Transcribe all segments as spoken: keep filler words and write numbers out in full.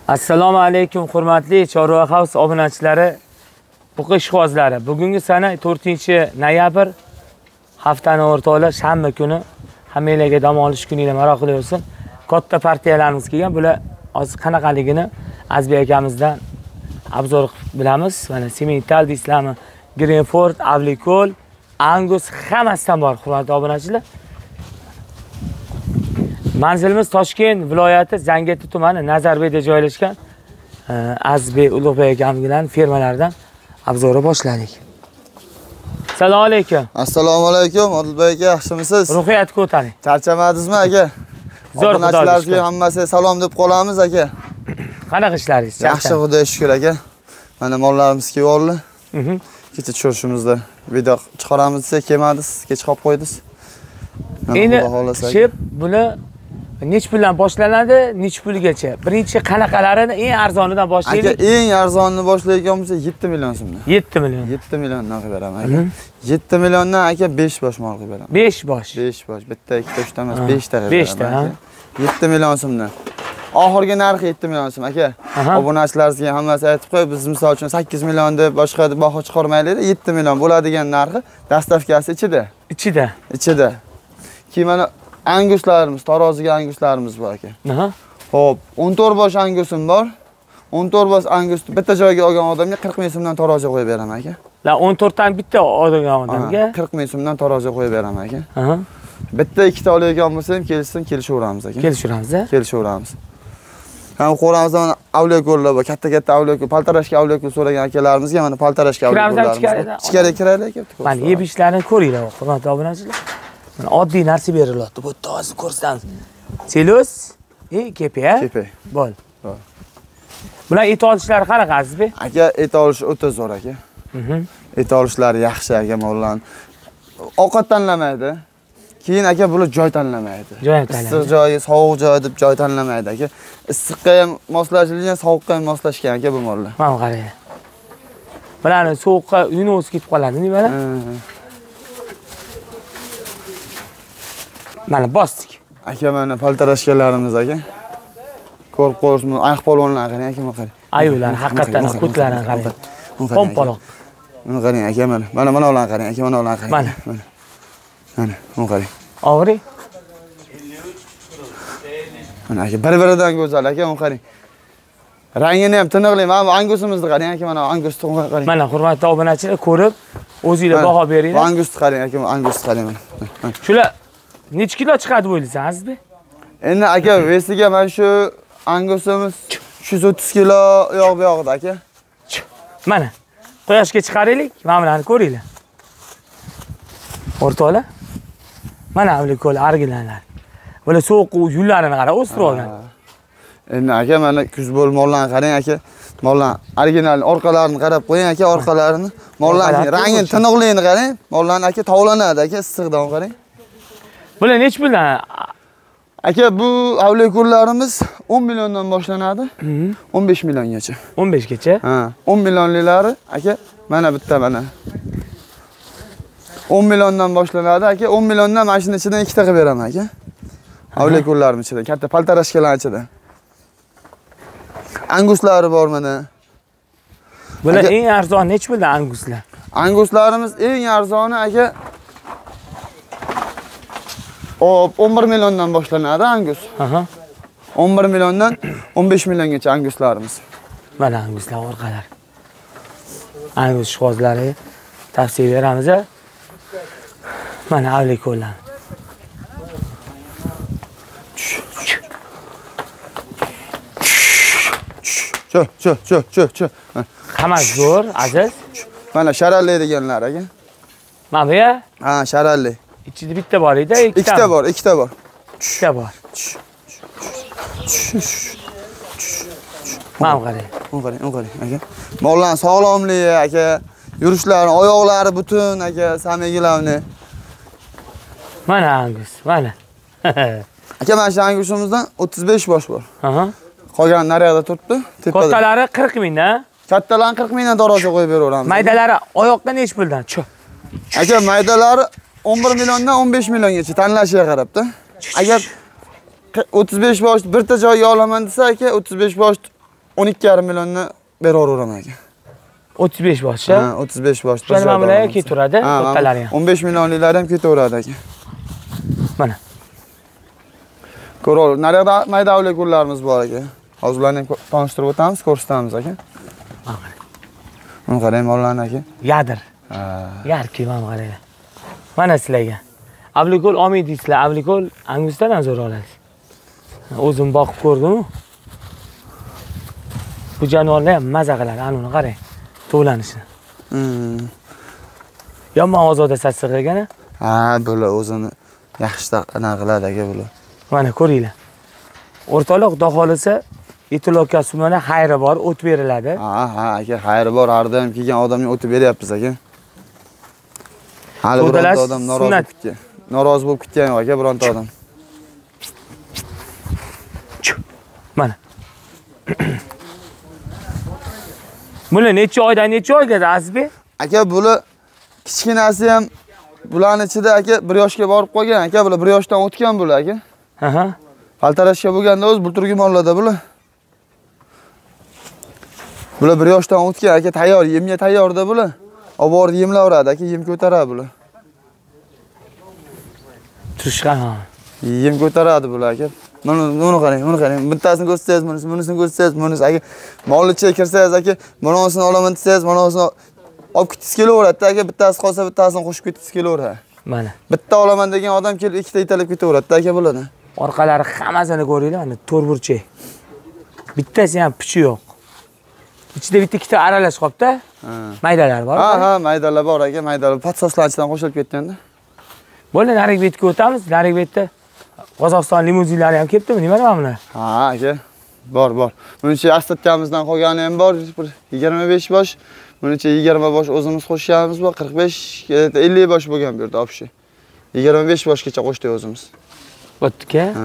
Assalomu alaykum hurmatli Chorva House obunachilari, buqa ishqibozlari. Bugungi sana to'rtinchi noyabr, haftaning o'rtoqlari shanba kuni hammalarga dam olish kuniga maroqli bo'lsin. Katta partiyalarimiz kelgan. Bular hozir qanaqaligini Azbek akamizdan obzor bilamiz. Mana Semental Islami, Greenford, Avlikol, Angus hammasidan bor hurmatli obunachilar. Manzilimiz Toshkent viloyati Zangati tumani Nazarbekda joylashgan Azbek Ulug'bek akamizning fermalaridan obzori boshladik. Assalomu alaykum. Assalomu alaykum, Odilbek aka, yaxshimisiz? Ruhiyat ko'taring. Charchamadingizmi aka? Zo'r obunachilarga hammasiga salom deb qolamiz aka. Qanaqa ishlaringiz? Yaxshi, Xudoga shukr aka. Mana mollarimiz keldi. Mhm. Kecha tushirishimizda video chiqaramiz desa kelmadingiz, kech qolib qo'ydingiz. Endi shep buni nech puldan boshlanadi, nech pulgacha? Birinchi qanaqalarini eng arzonidan boshlaylik. Aka, eng arzonini boshlaydigan bo'lsa yetti million so'mdan. yetti million. yetti milliondan qilib beraman aka. yetti milliondan aka besh bosh mol qilib beraman. besh bosh. besh bosh. Bitta, ikkita, uchta emas, beshta qilib beraman. beshta, ha. yetti million so'mdan. Oxirgi narxi yetti million so'm aka. Obunachilarimizga hammasi aytib qo'y, biz misol uchun sakkiz million deb boshqa deb baho chiqarmaylik, yetti million bo'ladigan narxi dastavkasi ichida. Ichida. Ichida. Keyin mana anguslarimiz, taroziga anguslarimiz bor aka. Aha. Xo'p, o'n to'rt bosh angusim bor. o'n to'rt bosh angus bitta joyga olgan odamga qirq ming so'mdan taroziga qo'yib beraman aka. La o'n to'rt dan bitta olgan odamga qirq ming so'mdan taroziga qo'yib beraman aka. Aha. Bitta ikkita oladigan bo'lsa ham kelishsin, kelishaveramiz aka. Kelishaveramiz a? Kelishaveramiz. Ham qo'ramizdan avliyoko'llar bor, katta-katta avliyoko'l, paltarashga avliyoko'l so'ragan akalarimizga mana paltarashga avliyoko'llarimiz. Ichkariga kiraylik aka. Mana yeb ishlarini ko'ringlar, hurmatli obunachilar. Mana oddiy narsa berilyapti. Bu to'g'ri ko'rsatamiz. Selus, e, kepe, a? Kepe. Bo'l. Bo'l. Bular et olishlari qanaqa Azizbek? Aka, et olish o'ta zo'r aka. Mhm. Et olishlari yaxshi aka, mollar. Ovqat tanlamaydi. Keyin aka bular joy tanlamaydi. Joy tanlamaydi. Issiq joyi, sovuq joyi deb joy tanlamaydi aka. Issiqqa ham moslashilgan, sovuqqa ham moslashgan aka bu mollar. Mana qarang. Bularni sovuqqa uyni o'zi ketib qoladi, nima mana? Mana bosdik. Aka mana paltarashkalarimiz aka. Ko'rib qo'yishmi? Ayiq polvonlar qarang aka, mana qarang. Ayular haqiqatan ko'tlarini qarang. Pompaloq. Mana qarang aka mana. Mana mana ularni qarang aka, mana ularni qarang. Mana. Mana, mana qarang. Og'ri? Mana aka, bir-biridan go'zal aka, mana qarang. Rangini ham tiniqli. Mana angusimizni qarang aka, mana angusni qarang. Mana hurmatli obunachilar ko'rib, o'zingizlar baho beringlar. Angusni qarang aka, angusni qarang mana. Shular necha kilo chiqadi bo'ylaysiz Azizbek? Endi aka, vesiga mana shu angusimiz uch yuz o'ttiz kilo yo'q bu yoqda aka. Mana quyoshga chiqaraylik, mana bularni ko'ringlar. O'rtoqlar. Mana avlikol argilanlar. Bular sovuq yullarini qara, o'stirib olgan. Endi aka, mana kuz bo'l mollarni qarang aka. Mollar original orqalarini qarab qo'ying aka, orqalarini. Mollarning rangini, tiniqligini qarang. Mollarni aka tovlanadi aka, issiqdan qarang. Bular nech puldan? Aka, bu avliyoko'llarimiz o'n milliondan boshlanadi. o'n besh milliongacha. o'n besh gacha? Ha, o'n millionlilari aka, mana bitta mana. o'n milliondan boshlanadi aka, o'n milliondan mashina ichidan ikkita qilib beraman aka. Avliyoko'llarim ichidan, katta paltarashkalar ichidan. Anguslari bor mana. Bular eng arzon nech puldan anguslar? Anguslarimiz eng arzoni aka Hop, o'n bir milliondan boshlanadi angus. Aha. o'n bir milliondan o'n besh milliongacha anguslarimiz. Mana anguslar orqalar. Angus ishqibozlari tavsiya beramiz. Mana avliyoko'llar. Cho, cho, cho, cho, cho. Hammasi zo'r, aziz. Mana sharalli deganlar aka. Mana bu ya? Ha, sharalli. İçinde bitta bor edi, ikkita. Ikkita bor, ikkita bor. Ikkita bor. Mana qarang. Mana qarang, mana qarang aka. Mollar sog'lomligi aka, yurishlari, oyoqlari butun aka, samigilarni. Mana angus, mana. Aka, mana shu angusimizdan o'ttiz besh bosh bor. Aha. Qolgan naryoqda turibdi, tepada. Kattalari qirq mingdan. Kattalarni qirq mingdan taroziga qo'yib beraveramiz. Maydalari oyoqda nech puldan? Cho. Aka, maydalari o'n bir milliondan o'n besh milliongacha tanlashiga qarabda. Agar o'ttiz besh bosh birta joyga olaman desa aka, o'ttiz besh bosh o'n ikki yarim milliondan beraveraman aka. o'ttiz besh boshcha. Ha, o'ttiz besh bosh. Shuni mana bularga ketaveradi, kattalar ham. o'n besh millionliklar ham ketaveradi aka. Mana. Ko'rol, naryoqda mayda avliyakullarimiz bor aka. Hozir ularni ham tanishtirib o'tamiz, ko'rsatamiz aka. Mana. Mana qarang mollarni aka. Yadir. Ha. Yarki mana qarang. Mana sizlarga. Avlikol olmaydiysizlar, avlikol Angusdan zo'r olasiz. O'zim boqib ko'rdim. Bu jonivorlar ham maza qiladi, ana uni qarang. To'lanishini. Hmm. Yomon ozoda sassiq ekan-a? Ha, bular o'zini yaxshi anaqa qiladi aka bular. Mana ko'ringlar. O'rtoqlar, xudo xolisa, Etiloka sumana xayri bor, o't beriladi. Ha, ha, aka, xayri bor. Har doim kelgan odamga o'tib beryapmiz aka. Hali bironta odam norozi bo'lib ketgan. Norozi bo'lib ketgan yo'q aka, bironta odam. Mana. Bular necha oydan necha oyga Azizbek? Aka, bular kichkinasi ham bularning ichida aka bir yoshga borib qolgan. Aka, bular bir yoshdan o'tgan bular aka. Aha. Paltarashga bo'lganda o'z bulturgi mollarda bular. Bular bir yoshdan o'tgan aka, tayyor, yemga tayyorda bular. Olib borib yemlaveradi aka, yem ko'taradi bular. Turishgan ha. Yem ko'taradi bular aka. Mana buni qarang, buni qarang. Bittasini ko'rsangiz, bunisini, bunisini ko'rsangiz, bunisi aka, molni ichiga kirsangiz aka, bunisini olaman desangiz, bunisini olib ketib kelaveradi aka, bittasi qolsa bittasini qo'shib ketib kelaveradi. Mana. Bitta olaman degan odam kelib ikkita italab ketaveradi aka bularni. Orqalari hammasini ko'ringlar, mana to'rt burchak. Bittasi ham pichi yo'q. Ichida bitta ikkita aralash qolibdi. Ha. Maydalar bor. Ha, ha, maydalar bor aka, maydalar podsoslanchidan qo'shilib ketganda. Bo'ldi, narigi betga o'tamiz. Narigi betda Qozog'iston limuzinlari ham kelibdimi? Nima nima bular? Ha, aka. Bor, bor. Buncha aslatkamizdan qolgani ham bor, yigirma besh bosh. Buncha yigirma bosh o'zimiz qo'shganimiz bor, qirq besh, ellik bosh bo'lgan bu yerda opshi. yigirma besh boshgacha qo'shdik o'zimiz. Bo'tdika? Ha.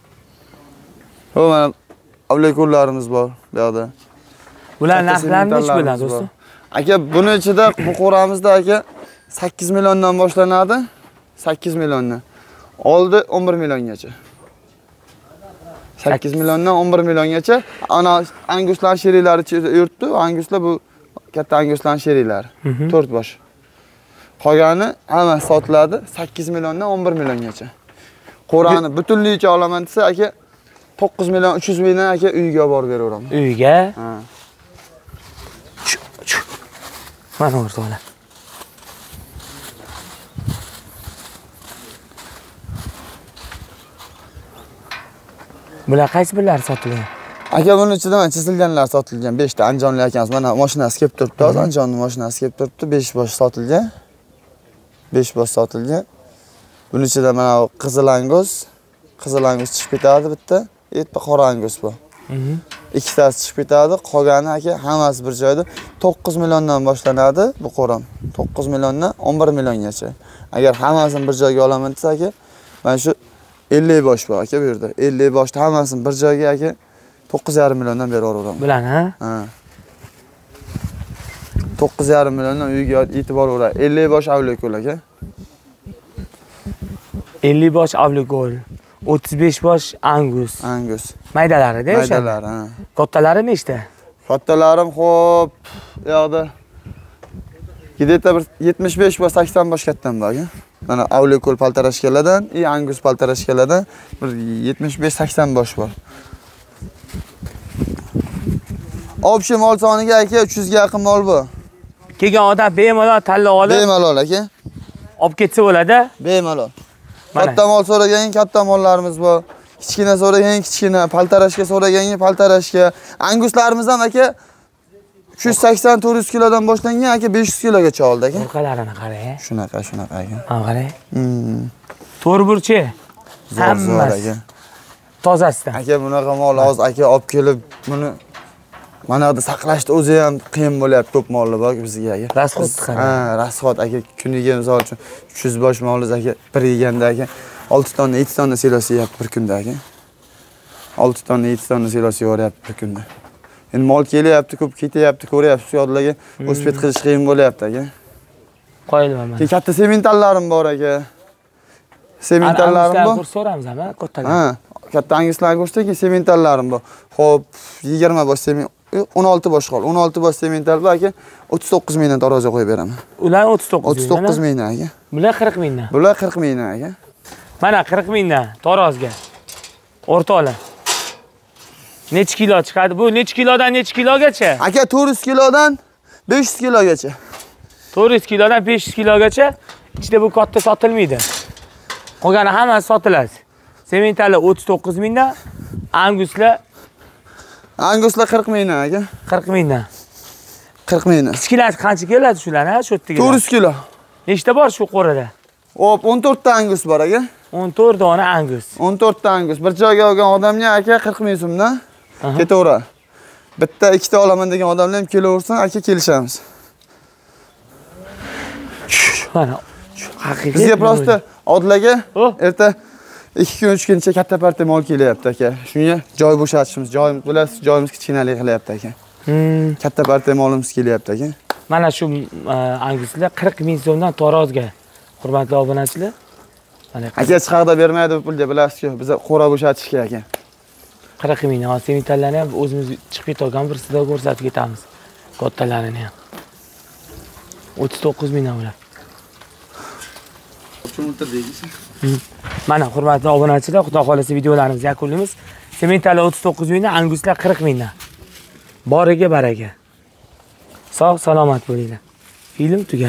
O mana avliyakullarimiz bor bu yoqda. Bular narxlari nech bo'ladi do'stim? Aka, buni ichida bu qo'ramizda aka sakkiz milliondan boshlanadi. sakkiz milliondan. Oldi o'n bir milliongacha. sakkiz milliondan o'n bir milliongacha. Ana anguslar sheriklari yurtdi. Anguslar bu katta anguslar sheriklari. to'rt bosh. Qolgani hamma sotiladi sakkiz milliondan o'n bir milliongacha. Qo'rani butunligicha olaman desa aka to'qqiz million uch yuz mingdan aka uyga olib borib beraveraman. Uyga? Ha. Mana o'rtoqlar. Bular qaysi birlari sotilgan? Aka, buning ichida mana chizilganlar sotilgan besh ta anjonli akamiz. Mana mashinasi kelib turibdi, hozir anjonni mashinasi kelib turibdi, besh bosh sotilgan. besh bosh sotilgan. Buning ichida mana qizil angus, qizil angus chiqib ketadi bitta, bitta qora angus bor. Mhm. Ikkitasi chiqib ketadi, qolgani aka hammasi bir joyda to'qqiz milliondan boshlanadi bu qo'ram. to'qqiz milliondan o'n bir milliongacha. Agar hammasini bir joyga olaman desa aka, mana shu ellik bosh bor aka bu yerda. ellik boshni hammasini bir joyga aka to'qqiz yarim milliondan beraveraman. Bular ha? Ha. to'qqiz yarim milliondan uyga yetib boraveradi. ellik bosh avlikol aka. ellik bosh avlikol, o'ttiz besh bosh angus. Angus. Maydalari-da o'sha. Maydalar, ha. Kattalari nechta? Kattalarim xo'p, bu yoqda Gideta bir yetmish besh va sakson bosh kattam bor aka. Mana avlikol paltarashkalardan, i angus paltarashkalardan bir yetmish besh sakson bosh bor. Obshi mol soniga aka uch yuz ga yaqin mol bu. Kelgan odam bemalol tanlab olib, Bemalol aka. olib ketsa bo'ladi. Bemalol. Katta mol so'ragan katta mollarimiz bor. Kichkina so'ragan kichkina, paltarashka so'ragan paltarashka. Anguslarimiz ham aka uch yuz sakson to'rt yuz kilodan boshlangan aka besh yuz kilogacha oldi aka. Orqalarini qarang. Shunaqa, shunaqa aka. Ha, qarang. Hmm. to'rt burchi. Hammasi tozasidan. Aka bunaqa mol hozir aka olib kelib buni mana yerda saqlashni o'zi ham qiyin bo'lyapti, ko'p mollar bor bizga aka. Rasxod qarang. Ha, rasxod aka kuniga misol uchun uch yuz bosh molimiz aka bir yeganda aka olti tonna yetti tonna silos yeyapti bir kunda aka. olti tonna yetti tonna silos yeyoryapti bir kunda. Endi mol kelyapti, ko'p ketyapti, ko'ryapsiz, shu yodlarga o'spet qilish qiyin bo'lyapti aka. Qo'yilman mana. Katta semintallarim bor aka. Semintallarim bor. So'ramiz ama kattalar. Ha, katta anguslarni ko'rsatdik, sementallarım bor. Xo'p, yigirma bosh semen, o'n olti bosh qol. o'n olti bosh semental bor aka, o'ttiz to'qqiz mingdan taroziga qo'yib beraman. Ular o'ttiz to'qqiz o'ttiz to'qqiz mingdan aka. Bular qirq mingdan. Bular qirq mingdan aka. Mana qirq mingdan taroziga. O'rtoqlar. Necha kilo chiqadi? Bu necha kilodan necha kilogacha? Aka to'rt yuz kilodan besh yuz kilogacha. to'rt yuz kilodan besh yuz kilogacha. Ichida bu katta sotilmaydi. Qolgani hammasi sotiladi. Sementallar o'ttiz to'qqiz mingdan, anguslar anguslar qirq mingdan aka. qirq mingdan. qirq mingdan. Kichkinasi qancha keladi shular, ha, shu yerdagilar? to'rt yuz kilo. Nechta bor shu qo'rada? Hop, o'n to'rt ta angus bor aka. o'n to'rt dona angus. o'n to'rt ta angus. Bir joyga olgan odamga aka qirq ming so'mdan ketaveradi. Bitta ikkita olaman degan odamlar ham kelaversin, aka kelishamiz. Mana haqiqiy. Bizga prosta Odlaga Oh. erta ikki kun uch kuncha katta partiya mol kelyapti aka. Shunga joy bo'shatishimiz, joyimiz bilasiz, joyimiz kichkinalik qilyapti aka. Hmm. Katta partiya molimiz kelyapti aka. Mana shu anguslar qirq ming so'mdan taroziga. Hurmatli obunachilar. Mana Aka chiqarda bermaydi bu pulga, bilasiz-ku, biz qo'ra bo'shatishga aka. qirq ming. Ha, sementallarni ham o'zimiz chiqib ketgan bir sizga ko'rsatib ketamiz. Kattalarini ham. o'ttiz to'qqiz mingdan ular. Mana hurmatli obunachilar, xudo xolasa videolarimizni yakunlaymiz. Sementallar o'ttiz to'qqiz mingdan, anguslar qirq mingdan. Boriga baraka. Sog' salomat bo'linglar. Film tugagan.